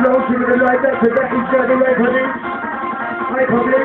Don't give it a like that, because that is the right public. Hi, public.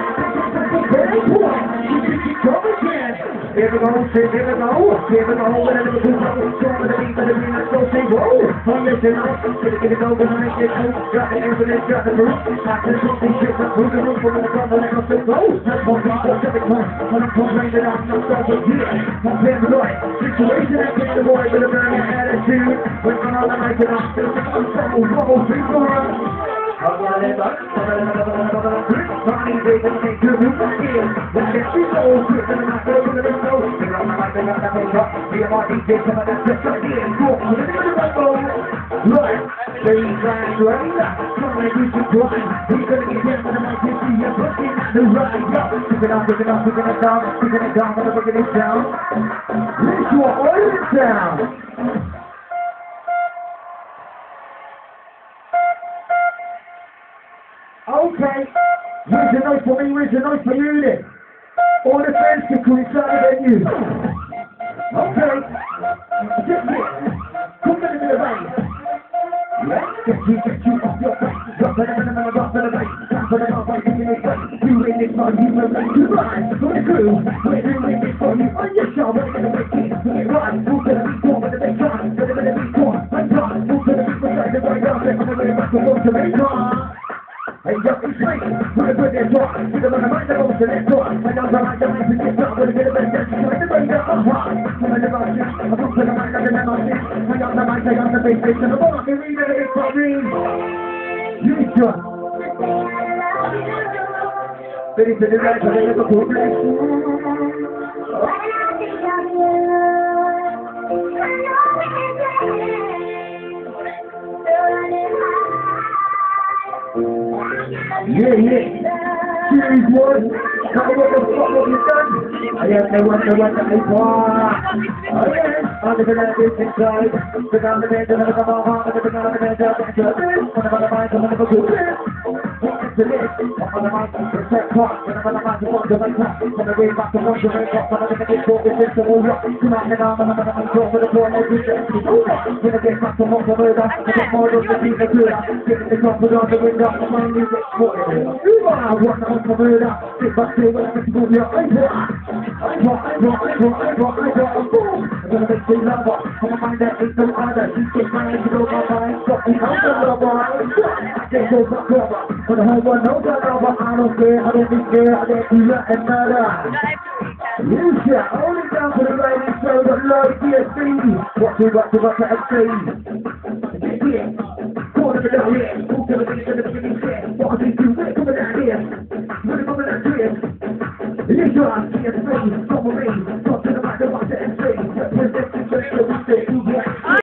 Here we go, here we go, here we go, when I never do something strong, but I need to be like so say, whoa, I'm listening up, get it over, when I get out, got the infinite, got the proof, I can do these shit, I'm moving room for the trouble, and I'm so close, that's what I'm going to become, when I'm complaining, I'm not so good here, I'm paranoid, situation, I get the boy with a burning attitude, when I'm on the mic, and I'm still, I'm so whoa, people run. I'm gonna let up, Money, they can make good news here. When I get three souls, I'm not going to the show. They got my mic, they got that makeup. Me and my DJ, some of that stuff right here. Go, let me go. Right, they grind, right. Come and do some grind. He's gonna get down to the mic, you see him pushing at the right. Pick it up, pick it up, pick it down, picking it down, gonna pick it down. This your oil sound. Okay, here's a note for me, here's a note for you then. All the fans can come inside the venue. Okay, just here, come into the rain. Yeah, get you off your face. Drop to the minimum, drop to the base. Drop to the top, I'm taking it back. You in this one, you will make you rise. For the crew, we're doing this for you. On your show, we're gonna make it. Get it right, move to the beat, go with the big time. Go to the beat, go on, I'm done. Move to the beat, we're trying to break down. They're gonna bring it back to go to make time. Hey, yo, it's free. We're put that talk. We're gonna mind that over to that talk. I don't know how to make it stop. We're gonna get a better dance. Trying to bring that up high. I'm in the motion. I'm up to the mic. I'm in the motion. I got the mic. I got the bass. And the ball. Can we get it for me? You shot. Ready to the right. I'm in the progress. Yeah. Series 1. Come on, what the fuck have you done? I am the one that I want. Oh yeah, I'm living at this inside. The dominant, I'm gonna come on, I'm gonna come on, I'm gonna come on the mic, I'm gonna go to this. What's the list? I'm on the mic, the set part. When I'm on the mic, I'm on the mic, I'm gonna way back to one, to make up, I'm gonna get for this, it's a whole rock. Come on, and I'm gonna go for the floor, like this, it's a whole rock. When I get back to one, to murder, I get more of the people to it. Get the comfort on the window, I'm on the music, what it is. I want to murder, sit back to when I get to go here, I want, I'm gonna make things love up. I'm gonna find that ain't no other. She's just trying to go my mind. Got me out the lover. I can't go back over. But the whole one knows that lover. I don't care, I don't be scared. I don't do that and nada. You shall only down for the ladies. So the Lord DSC. Watch it, FC. Yeah. Go to the down here. Move to the beat, to the beginning set. What I do, we're coming down here. We're coming down here. This one, DSC, come with me.